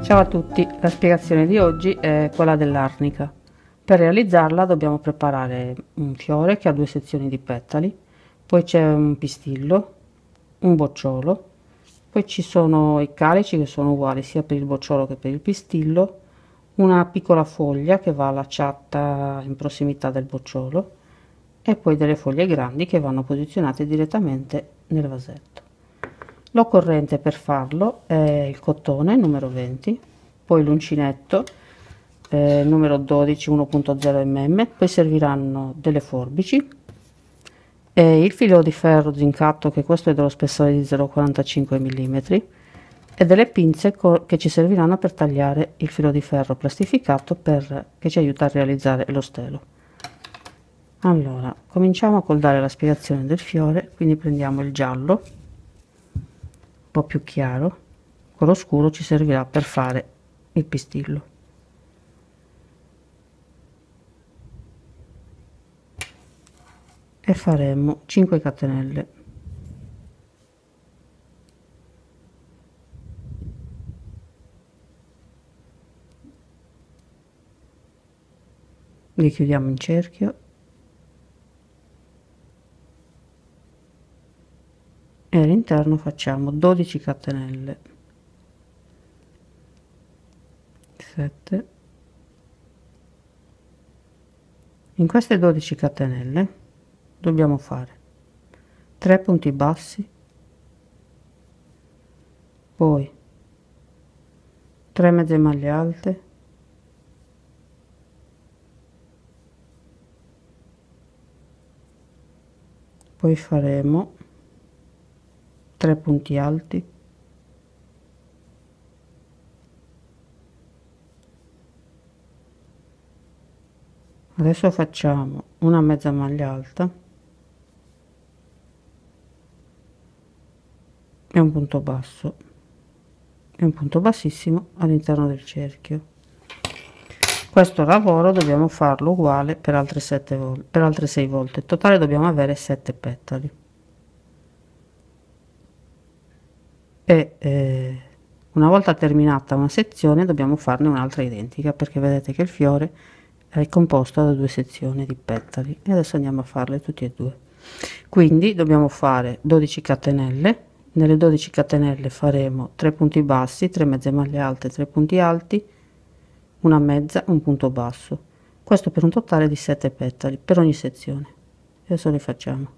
Ciao a tutti, la spiegazione di oggi è quella dell'arnica. Per realizzarla dobbiamo preparare un fiore che ha due sezioni di petali, poi c'è un pistillo, un bocciolo, poi ci sono i calici che sono uguali sia per il bocciolo che per il pistillo, una piccola foglia che va allacciata in prossimità del bocciolo e poi delle foglie grandi che vanno posizionate direttamente nel vasetto. L'occorrente per farlo è il cotone numero 20, poi l'uncinetto numero 12 1.0 mm, poi serviranno delle forbici e il filo di ferro zincato, che questo è dello spessore di 0,45 mm, e delle pinze che ci serviranno per tagliare il filo di ferro plastificato che ci aiuta a realizzare lo stelo. Allora, cominciamo col dare la spiegazione del fiore. Quindi prendiamo il giallo un po' più chiaro, quello scuro ci servirà per fare il pistillo. E faremo 5 catenelle. Li chiudiamo in cerchio e all'interno facciamo 12 catenelle, 7. In queste 12 catenelle dobbiamo fare 3 punti bassi, poi 3 mezze maglie alte, poi faremo 3 punti alti, adesso facciamo una mezza maglia alta e un punto basso e un punto bassissimo all'interno del cerchio. Questo lavoro dobbiamo farlo uguale per altre 7 volte, per altre 6 volte. In totale dobbiamo avere 7 petali. E una volta terminata una sezione dobbiamo farne un'altra identica, perché vedete che il fiore è composto da 2 sezioni di petali e adesso andiamo a farle tutti e due. Quindi dobbiamo fare 12 catenelle. Nelle 12 catenelle faremo 3 punti bassi, 3 mezze maglie alte, 3 punti alti, una mezza, un punto basso, questo per un totale di 7 petali per ogni sezione. Adesso li facciamo.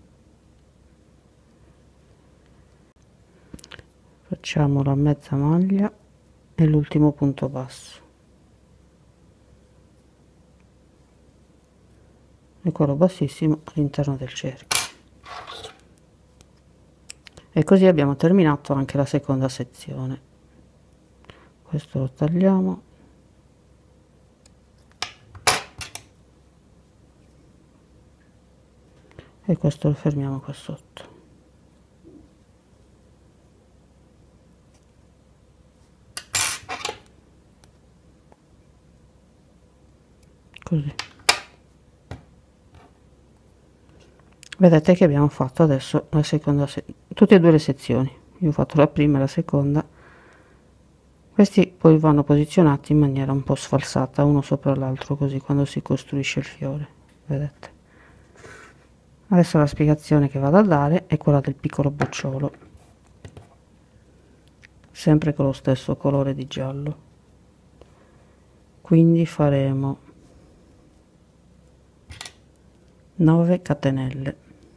Facciamo la mezza maglia e l'ultimo punto basso e quello bassissimo all'interno del cerchio, e così abbiamo terminato anche la seconda sezione. Questo lo tagliamo e questo lo fermiamo qua sotto. Così. Vedete che abbiamo fatto adesso la seconda, tutte e due le sezioni. Io ho fatto la prima e la seconda. Questi poi vanno posizionati in maniera un po' sfalsata uno sopra l'altro, così quando si costruisce il fiore, vedete. Adesso la spiegazione che vado a dare è quella del piccolo bocciolo, sempre con lo stesso colore di giallo. Quindi faremo 9 catenelle,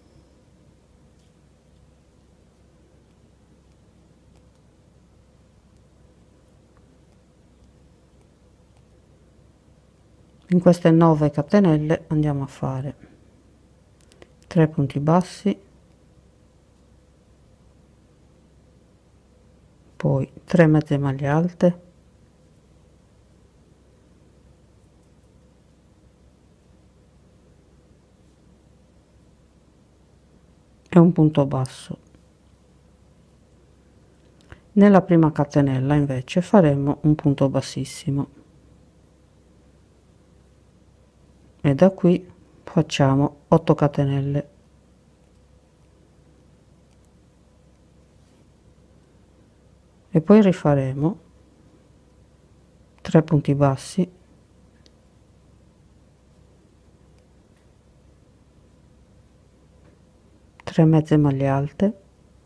in queste 9 catenelle andiamo a fare 3 punti bassi, poi 3 mezze maglie alte, e un punto basso. Nella prima catenella invece faremo un punto bassissimo e da qui facciamo 8 catenelle, e poi rifaremo 3 punti bassi, 3 mezze maglie alte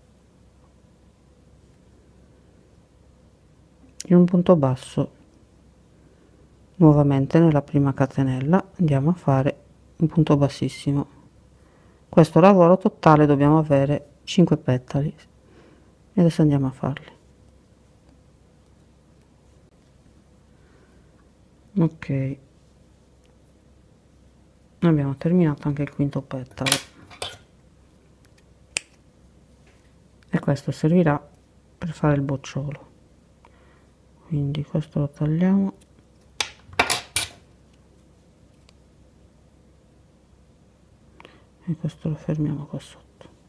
e un punto basso. Nuovamente nella prima catenella andiamo a fare un punto bassissimo. Questo lavoro totale dobbiamo avere 5 petali e adesso andiamo a farli. Ok, abbiamo terminato anche il quinto petalo e questo servirà per fare il bocciolo, quindi questo lo tagliamo e questo lo fermiamo qua sotto.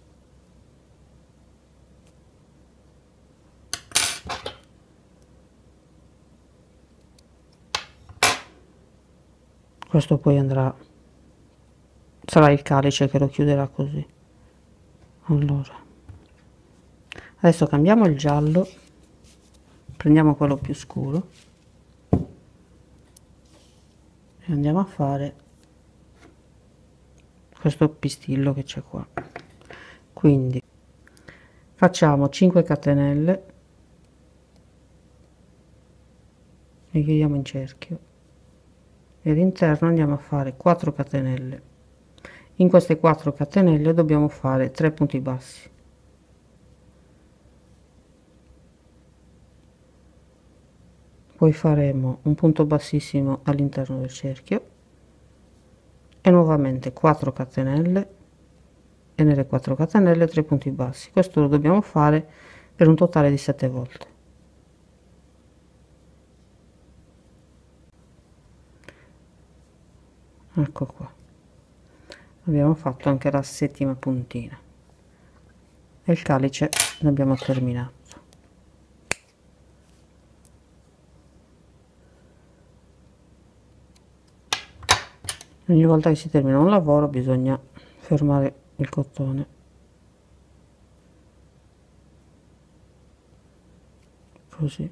Questo poi andrà, sarà il calice che lo chiuderà così. Allora, adesso cambiamo il giallo, prendiamo quello più scuro e andiamo a fare questo pistillo che c'è qua. Quindi facciamo 5 catenelle e chiudiamo in cerchio e all'interno andiamo a fare 4 catenelle. In queste 4 catenelle dobbiamo fare 3 punti bassi, poi faremo un punto bassissimo all'interno del cerchio e nuovamente 4 catenelle e nelle 4 catenelle 3 punti bassi. Questo lo dobbiamo fare per un totale di 7 volte. Ecco qua, abbiamo fatto anche la settima puntina e il calice l'abbiamo terminato. Ogni volta che si termina un lavoro bisogna fermare il cotone, così.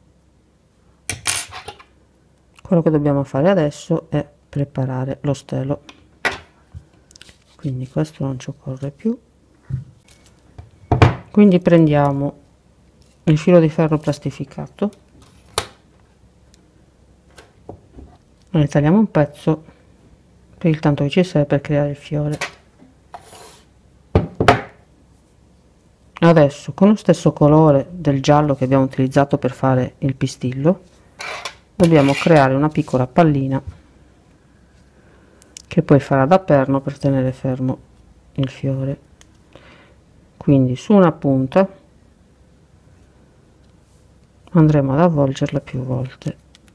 Quello che dobbiamo fare adesso è preparare lo stelo, quindi questo non ci occorre più. Quindi prendiamo il filo di ferro plastificato, ne tagliamo un pezzo per il tanto che ci serve per creare il fiore. Adesso con lo stesso colore del giallo che abbiamo utilizzato per fare il pistillo dobbiamo creare una piccola pallina che poi farà da perno per tenere fermo il fiore. Quindi su una punta andremo ad avvolgerla più volte,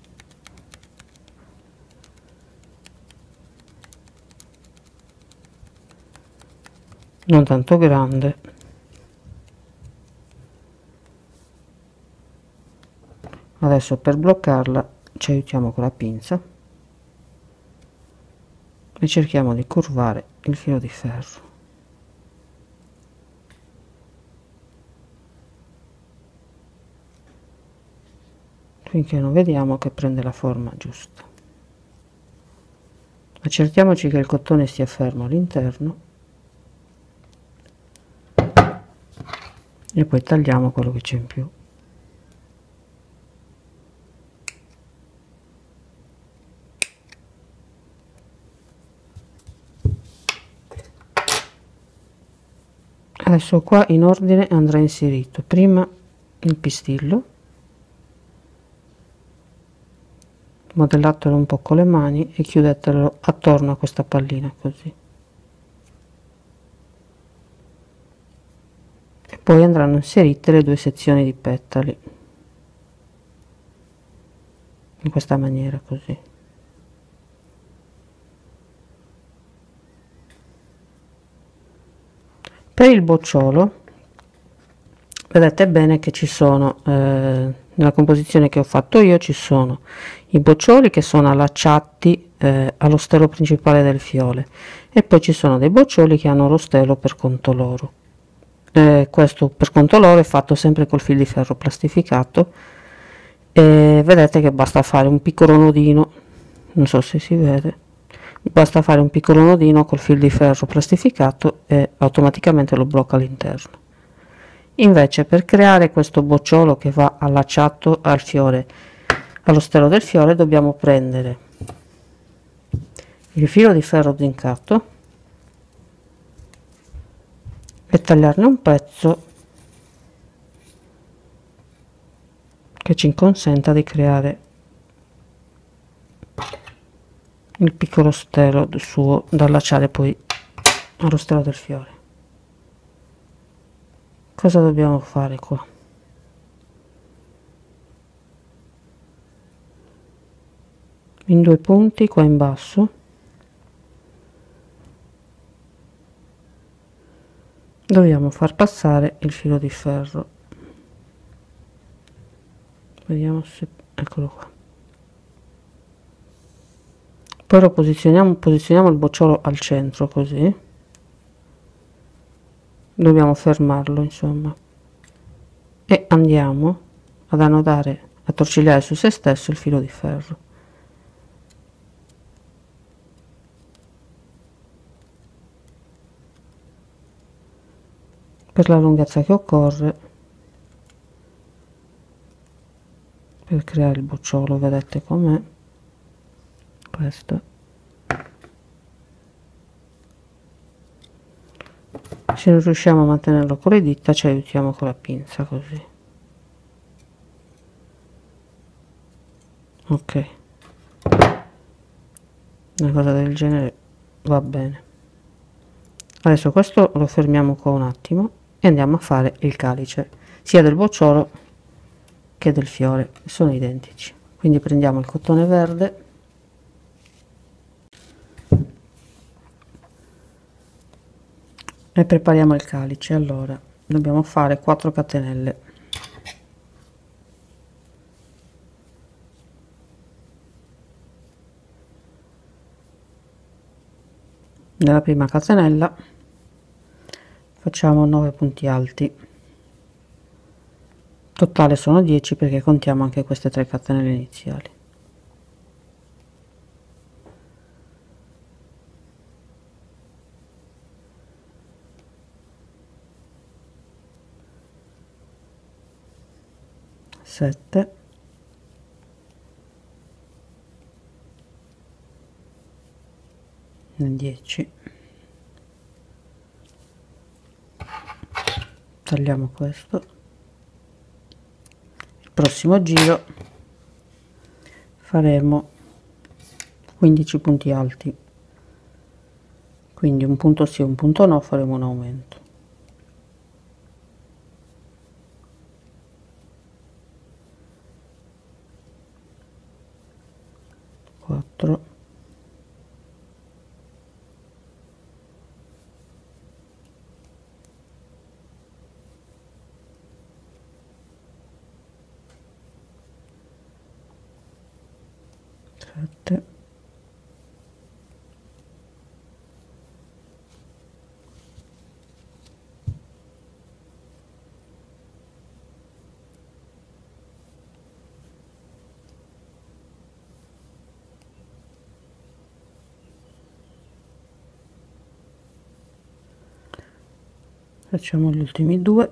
non tanto grande, adesso per bloccarla ci aiutiamo con la pinza e cerchiamo di curvare il filo di ferro finché non vediamo che prende la forma giusta. Accertiamoci che il cotone stia fermo all'interno e poi tagliamo quello che c'è in più. Adesso qua in ordine andrà inserito prima il pistillo, modellatelo un po' con le mani e chiudetelo attorno a questa pallina così, e poi andranno inserite le 2 sezioni di petali in questa maniera così. Per il bocciolo vedete bene che ci sono nella composizione che ho fatto io ci sono i boccioli che sono allacciati allo stelo principale del fiore e poi ci sono dei boccioli che hanno lo stelo per conto loro. Questo per conto loro è fatto sempre col fil di ferro plastificato e vedete che basta fare un piccolo nodino, non so se si vede, basta fare un piccolo nodino col fil di ferro plastificato e automaticamente lo blocca all'interno. Invece per creare questo bocciolo che va allacciato al fiore, allo stelo del fiore, dobbiamo prendere il filo di ferro zincato e tagliarne un pezzo che ci consenta di creare il piccolo stelo suo da allacciare poi allo stelo del fiore. Cosa dobbiamo fare qua? In due punti qua in basso dobbiamo far passare il filo di ferro, vediamo se, eccolo qua. Poi lo posizioniamo il bocciolo al centro, così dobbiamo fermarlo insomma, e andiamo ad annodare, a torcigliare su se stesso il filo di ferro. Per la lunghezza che occorre per creare il bocciolo, vedete com'è questo. Se non riusciamo a mantenerlo con le dita ci aiutiamo con la pinza, così. Ok, una cosa del genere va bene. Adesso questo lo fermiamo qua un attimo e andiamo a fare il calice sia del bocciolo che del fiore, sono identici. Quindi prendiamo il cotone verde e prepariamo il calice. Allora dobbiamo fare 4 catenelle, nella prima catenella facciamo 9 punti alti, totale sono 10 perché contiamo anche queste 3 catenelle iniziali. Sette, 10, tagliamo questo, il prossimo giro faremo 15 punti alti, quindi un punto sì un punto no, faremo un aumento. 4, 7, 8, facciamo gli ultimi due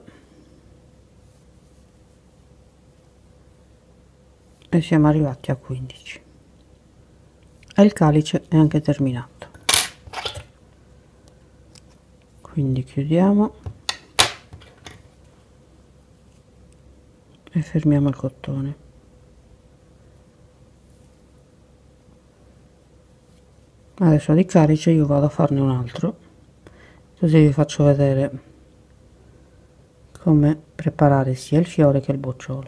e siamo arrivati a 15 e il calice è anche terminato. Quindi chiudiamo e fermiamo il cotone. Adesso di calice io vado a farne un altro, così vi faccio vedere come preparare sia il fiore che il bocciolo.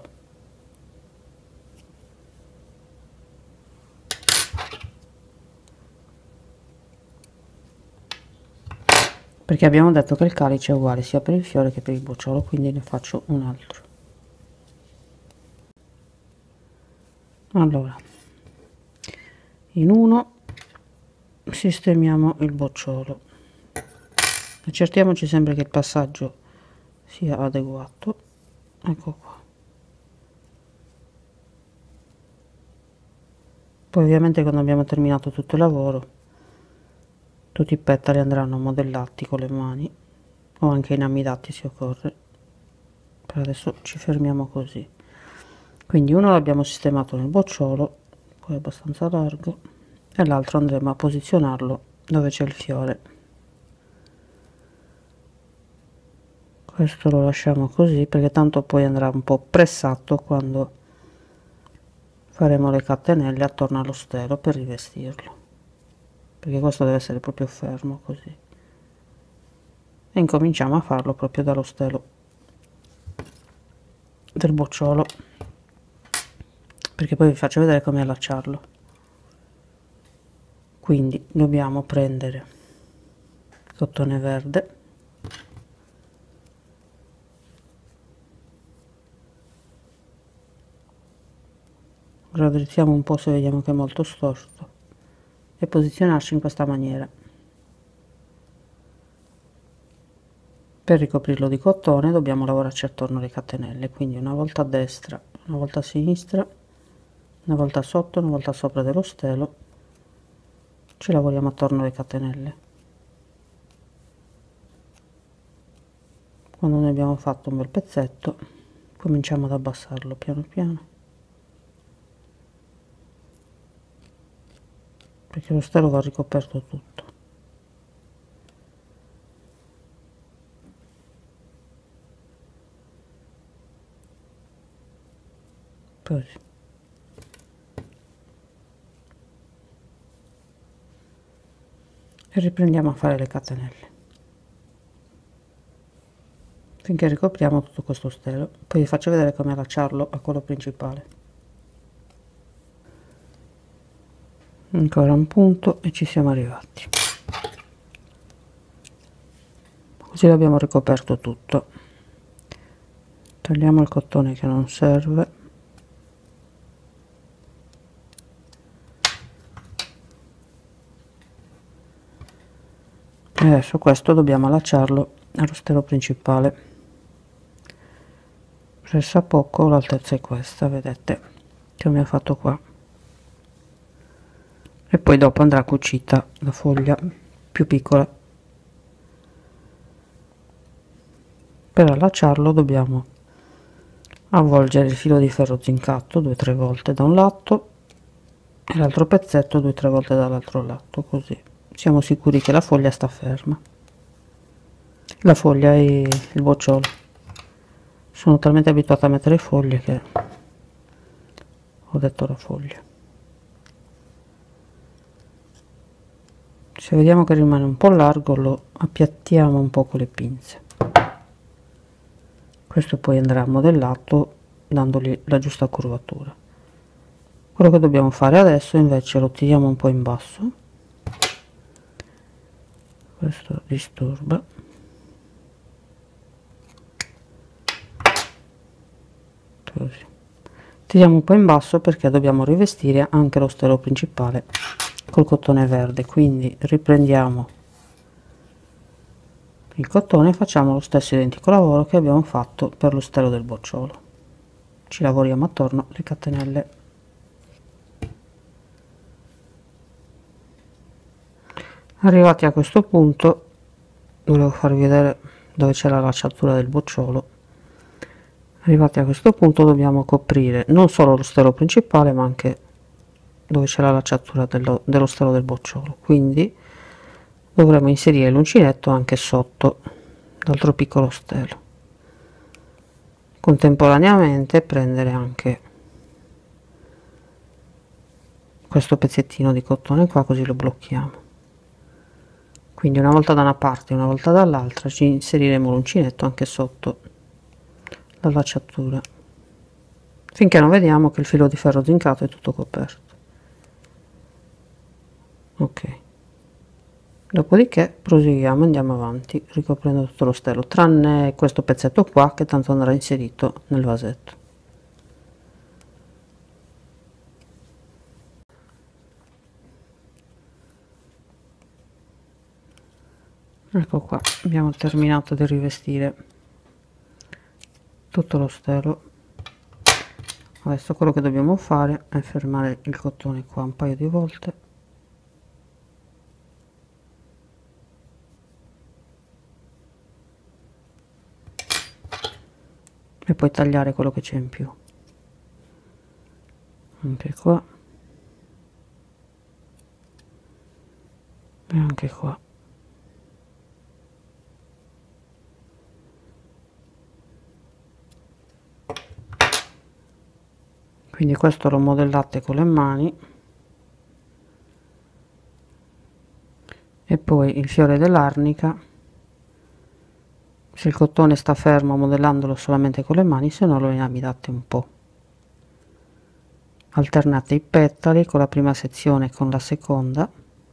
Perché abbiamo detto che il calice è uguale sia per il fiore che per il bocciolo, quindi ne faccio un altro. Allora, in uno sistemiamo il bocciolo, accertiamoci sempre che il passaggio sia adeguato. Ecco qua, Poi ovviamente quando abbiamo terminato tutto il lavoro tutti i petali andranno modellati con le mani o anche inamidati se occorre. Per adesso ci fermiamo così. Quindi uno l'abbiamo sistemato nel bocciolo, poi è abbastanza largo, e l'altro andremo a posizionarlo dove c'è il fiore. Questo lo lasciamo così perché tanto poi andrà un po' pressato quando faremo le catenelle attorno allo stelo per rivestirlo, perché questo deve essere proprio fermo così. E incominciamo a farlo proprio dallo stelo del bocciolo, perché poi vi faccio vedere come allacciarlo. Quindi dobbiamo prendere cottone verde, raddrizziamo un po' se vediamo che è molto storto e posizionarci in questa maniera. Per ricoprirlo di cotone dobbiamo lavorarci attorno alle catenelle, quindi una volta a destra, una volta a sinistra, una volta sotto, una volta sopra dello stelo, ci lavoriamo attorno alle catenelle. Quando ne abbiamo fatto un bel pezzetto cominciamo ad abbassarlo piano piano, perché lo stelo va ricoperto tutto. Così. E riprendiamo a fare le catenelle finché ricopriamo tutto questo stelo. Poi vi faccio vedere come allacciarlo a quello principale. Ancora un punto e ci siamo arrivati. Così l'abbiamo ricoperto tutto. Togliamo il cotone che non serve. E adesso questo dobbiamo allacciarlo allo stelo principale. Pressa poco, l'altezza è questa, vedete che mi ha fatto qua. E poi dopo andrà cucita la foglia più piccola. Per allacciarlo dobbiamo avvolgere il filo di ferro zincato 2 o 3 volte da un lato e l'altro pezzetto 2 o 3 volte dall'altro lato, così siamo sicuri che la foglia sta ferma. La foglia e il bocciolo. Sono talmente abituata a mettere foglie che ho detto la foglia. Se vediamo che rimane un po' largo lo appiattiamo un po' con le pinze. Questo poi andrà modellato dandogli la giusta curvatura. Quello che dobbiamo fare adesso invece lo tiriamo un po' in basso, questo disturba, così tiriamo un po' in basso perché dobbiamo rivestire anche lo stelo principale col cotone verde. Quindi riprendiamo il cotone e facciamo lo stesso identico lavoro che abbiamo fatto per lo stelo del bocciolo. Ci lavoriamo attorno le catenelle. Arrivati a questo punto volevo farvi vedere dove c'è la lacciatura del bocciolo. Arrivati a questo punto dobbiamo coprire non solo lo stelo principale ma anche dove c'è la lacciatura dello stelo del bocciolo, quindi dovremo inserire l'uncinetto anche sotto l'altro piccolo stelo, contemporaneamente prendere anche questo pezzettino di cotone qua, così lo blocchiamo. Quindi una volta da una parte e una volta dall'altra ci inseriremo l'uncinetto anche sotto la lacciatura finché non vediamo che il filo di ferro zincato è tutto coperto. Ok, dopodiché proseguiamo, andiamo avanti ricoprendo tutto lo stelo tranne questo pezzetto qua che tanto andrà inserito nel vasetto. Ecco qua, abbiamo terminato di rivestire tutto lo stelo. Adesso quello che dobbiamo fare è fermare il cotone qua un paio di volte e poi tagliare quello che c'è in più, anche qua e anche qua. Quindi questo l'ho modellate con le mani e poi il fiore dell'arnica, se il cotone sta fermo modellandolo solamente con le mani, se no lo inamidate un po', alternate i petali con la prima sezione e con la seconda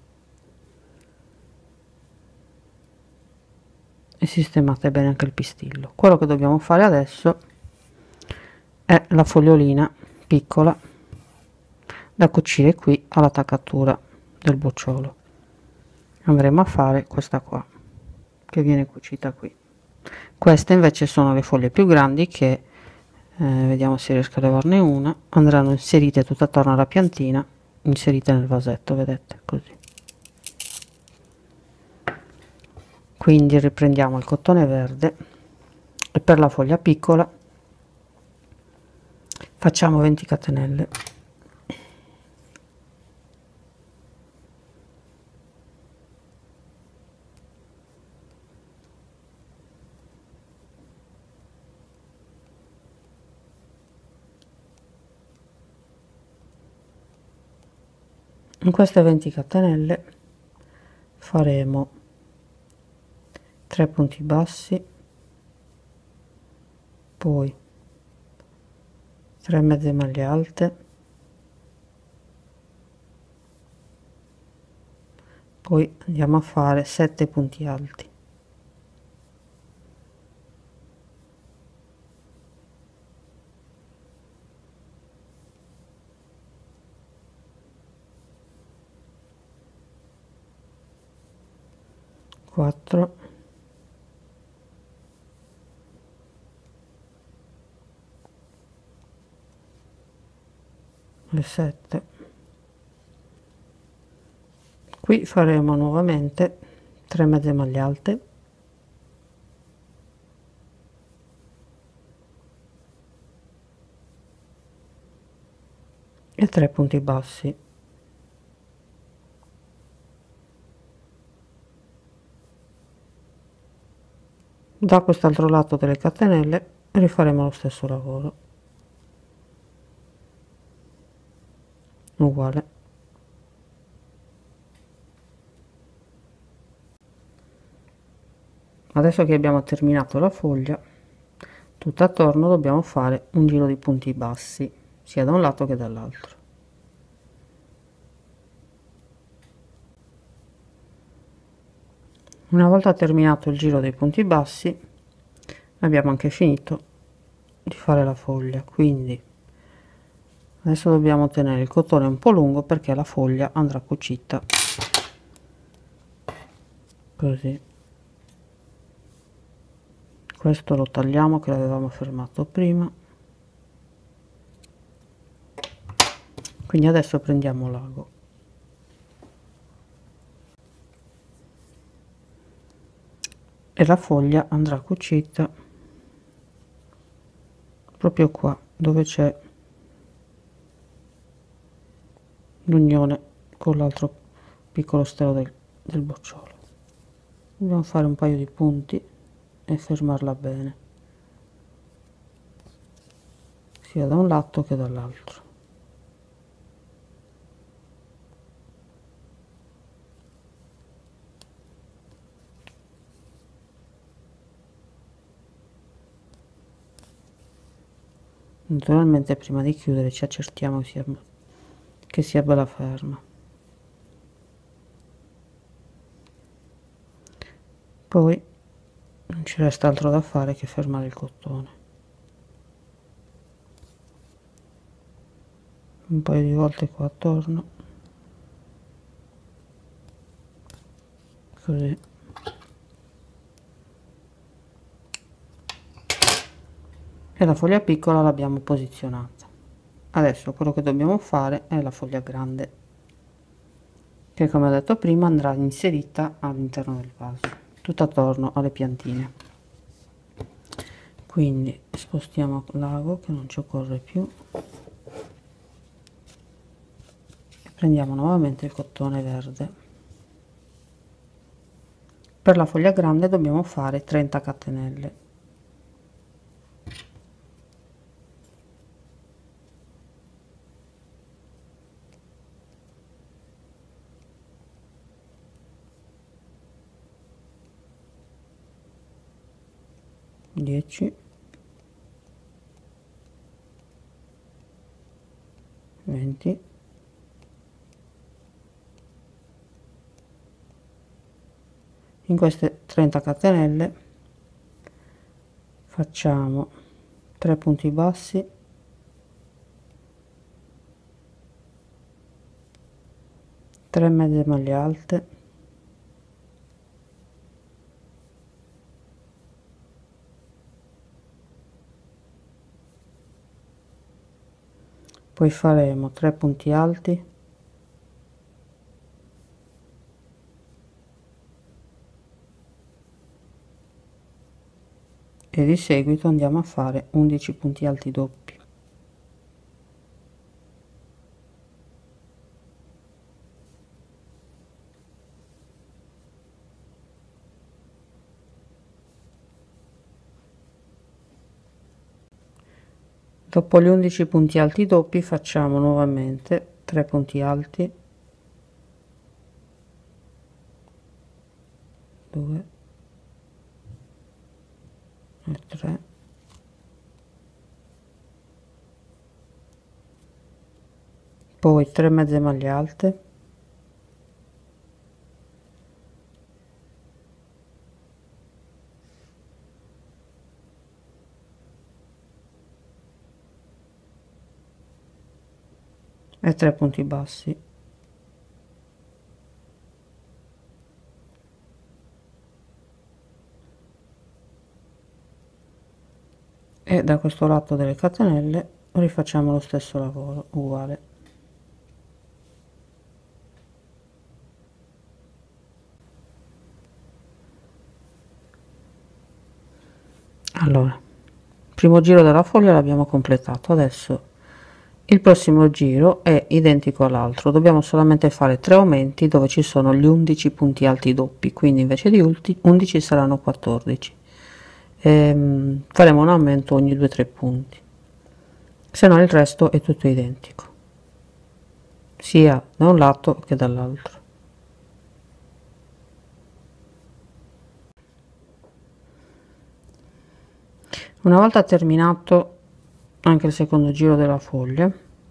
e sistemate bene anche il pistillo. Quello che dobbiamo fare adesso è la fogliolina piccola da cucire qui all'attaccatura del bocciolo. Andremo a fare questa qua che viene cucita qui. Queste invece sono le foglie più grandi che vediamo se riesco a levarne una, andranno inserite tutto attorno alla piantina, inserite nel vasetto, vedete, così. Quindi riprendiamo il cotone verde e per la foglia piccola facciamo 20 catenelle. In queste 20 catenelle faremo 3 punti bassi, poi 3 mezze maglie alte, poi andiamo a fare 7 punti alti, quattro, e 7. Qui faremo nuovamente 3 mezze maglie alte, e 3 punti bassi. Da quest'altro lato delle catenelle rifaremo lo stesso lavoro uguale. Adesso che abbiamo terminato la foglia tutta attorno dobbiamo fare un giro di punti bassi sia da un lato che dall'altro. Una volta terminato il giro dei punti bassi abbiamo anche finito di fare la foglia, quindi adesso dobbiamo tenere il cotone un po' lungo perché la foglia andrà cucita così. Questo lo tagliamo che l'avevamo fermato prima, quindi adesso prendiamo l'ago e la foglia andrà cucita proprio qua dove c'è l'unione con l'altro piccolo stelo del bocciolo. Dobbiamo fare un paio di punti e fermarla bene sia da un lato che dall'altro. Naturalmente prima di chiudere ci accertiamo che sia bella ferma. Poi non ci resta altro da fare che fermare il cotone un paio di volte qua attorno così. E la foglia piccola l'abbiamo posizionata. Adesso quello che dobbiamo fare è la foglia grande, che come ho detto prima andrà inserita all'interno del vaso, tutto attorno alle piantine. Quindi spostiamo l'ago che non ci occorre più e prendiamo nuovamente il cotone verde. Per la foglia grande dobbiamo fare 30 catenelle. Dieci, 20, in queste 30 catenelle facciamo 3 punti bassi, 3 mezze maglie alte, poi faremo 3 punti alti, e di seguito andiamo a fare 11 punti alti doppi. Dopo gli 11 punti alti doppi facciamo nuovamente 3 punti alti, 2 e 3, poi 3 mezze maglie alte, e 3 punti bassi. E da questo lato delle catenelle rifacciamo lo stesso lavoro uguale. Allora, il primo giro della foglia l'abbiamo completato. Adesso il prossimo giro è identico all'altro, dobbiamo solamente fare 3 aumenti dove ci sono gli 11 punti alti doppi, quindi invece di 11 saranno 14. Faremo un aumento ogni 2-3 punti, se no il resto è tutto identico, sia da un lato che dall'altro. Una volta terminato anche il secondo giro della foglia,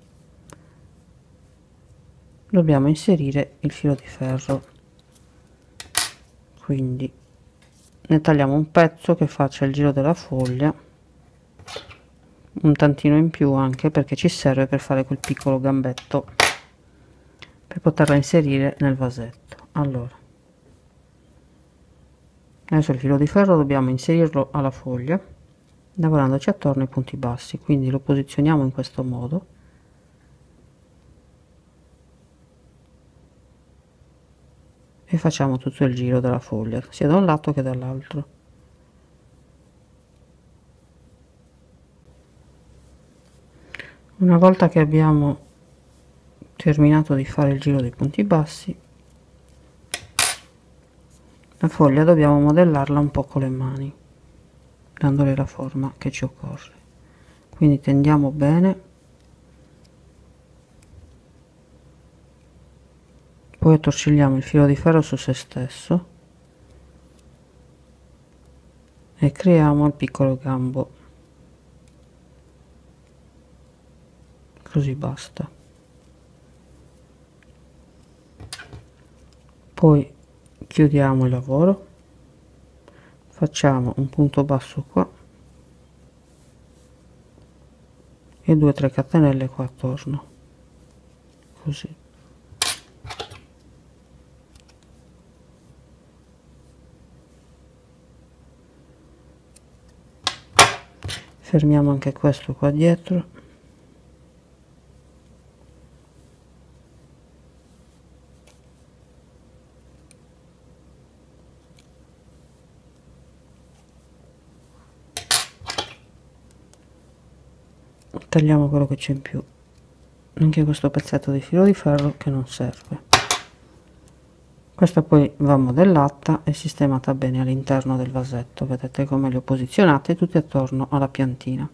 dobbiamo inserire il filo di ferro, quindi ne tagliamo un pezzo che faccia il giro della foglia, un tantino in più anche perché ci serve per fare quel piccolo gambetto per poterla inserire nel vasetto. Allora, adesso il filo di ferro dobbiamo inserirlo alla foglia lavorandoci attorno ai punti bassi, quindi lo posizioniamo in questo modo e facciamo tutto il giro della foglia sia da un lato che dall'altro. Una volta che abbiamo terminato di fare il giro dei punti bassi, la foglia dobbiamo modellarla un po' con le mani, dandole la forma che ci occorre, quindi tendiamo bene, poi attorcigliamo il filo di ferro su se stesso e creiamo il piccolo gambo, così basta. Poi chiudiamo il lavoro, facciamo un punto basso qua e 2-3 catenelle qua attorno, così. Fermiamo anche questo qua dietro tagliamo quello che c'è in più, anche questo pezzetto di filo di ferro che non serve. Questa poi va modellata e sistemata bene all'interno del vasetto. Vedete come li ho posizionati tutti attorno alla piantina.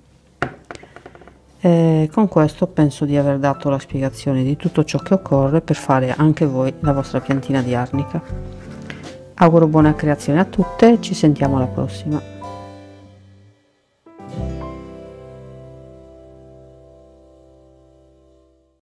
E con questo penso di aver dato la spiegazione di tutto ciò che occorre per fare anche voi la vostra piantina di arnica. Auguro buona creazione a tutte e ci sentiamo alla prossima.